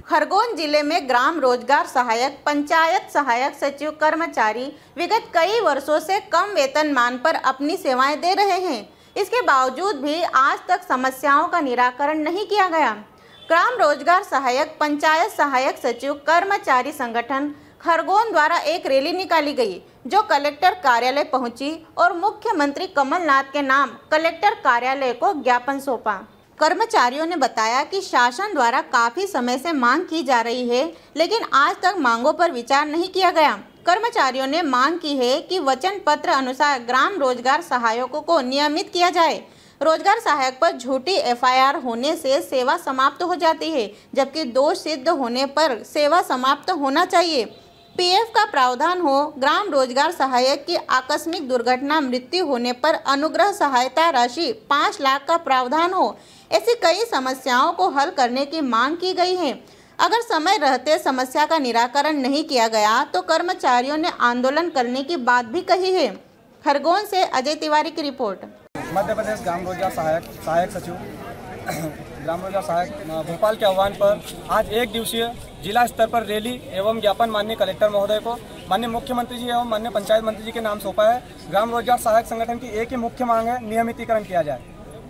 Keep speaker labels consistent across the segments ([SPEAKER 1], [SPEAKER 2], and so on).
[SPEAKER 1] खरगोन जिले में ग्राम रोजगार सहायक, पंचायत सहायक सचिव कर्मचारी विगत कई वर्षों से कम वेतनमान पर अपनी सेवाएं दे रहे हैं। इसके बावजूद भी आज तक समस्याओं का निराकरण नहीं किया गया। ग्राम रोजगार सहायक, पंचायत सहायक सचिव कर्मचारी संगठन खरगोन द्वारा एक रैली निकाली गई, जो कलेक्टर कार्यालय पहुंची और मुख्यमंत्री कमलनाथ के नाम कलेक्टर कार्यालय को ज्ञापन सौंपा। कर्मचारियों ने बताया कि शासन द्वारा काफी समय से मांग की जा रही है, लेकिन आज तक मांगों पर विचार नहीं किया गया। कर्मचारियों ने मांग की है कि वचन पत्र अनुसार ग्राम रोजगार सहायकों को नियमित किया जाए। रोजगार सहायक पर झूठी FIR होने से सेवा समाप्त हो जाती है, जबकि दोष सिद्ध होने पर सेवा समाप्त होना चाहिए। PF का प्रावधान हो। ग्राम रोजगार सहायक की आकस्मिक दुर्घटना मृत्यु होने पर अनुग्रह सहायता राशि 5 लाख का प्रावधान हो। ऐसी कई समस्याओं को हल करने की मांग की गई है। अगर समय रहते समस्या का निराकरण नहीं किया गया तो कर्मचारियों ने आंदोलन करने की बात भी कही है। खरगोन से अजय तिवारी की रिपोर्ट।
[SPEAKER 2] मध्य प्रदेश ग्राम रोजगार सहायक सचिव ग्राम रोजगार सहायक भोपाल के आह्वान पर आज एक दिवसीय जिला स्तर पर रैली एवं ज्ञापन माननीय कलेक्टर महोदय को, माननीय मुख्यमंत्री जी एवं माननीय पंचायत मंत्री जी के नाम सौंपा है। ग्राम रोजगार सहायक संगठन की एक ही मुख्य मांग है, नियमितीकरण किया जाए।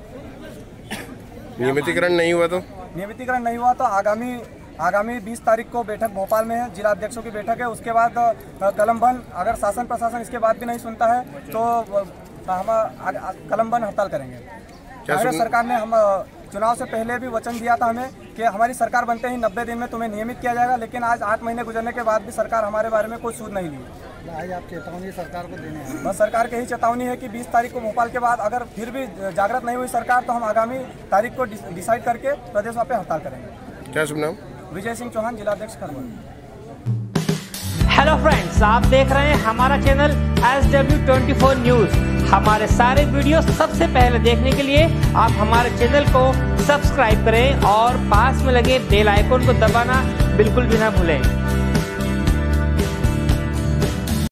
[SPEAKER 3] नियमितीकरण नहीं हुआ तो आगामी 20 तारीख को बैठक भोपाल में है, जिला अध्यक्षों की बैठक है। उसके बाद कलम बंद, अगर शासन प्रशासन इसके बाद भी नहीं सुनता है तो हम कलम बंद हड़ताल करेंगे। कांग्रेस सरकार ने हम चुनाव से पहले भी वचन दिया था हमें कि हमारी सरकार बनते ही 90 दिन में तुम्हें नियमित किया जाएगा, लेकिन आज 8 महीने गुजरने के बाद भी सरकार हमारे बारे में कोई सूद नहीं ली। आज आप चेतावनी सरकार को देने हैं? बस सरकार की ही चेतावनी है कि 20 तारीख को भोपाल के बाद अगर फिर भी जागृत नहीं हुई सरकार तो हम आगामी तारीख को डिसाइड करके प्रदेशव्यापी हड़ताल करेंगे। क्या शुभ नाम?
[SPEAKER 2] विजय सिंह चौहान, जिलाध्यक्ष खरगोन।
[SPEAKER 4] हेलो फ्रेंड्स, आप देख रहे हैं हमारा चैनल SW24 न्यूज। हमारे सारे वीडियो सबसे पहले देखने के लिए आप हमारे चैनल को सब्सक्राइब करें और पास में लगे बेल आइकन को दबाना बिल्कुल भी ना भूलें।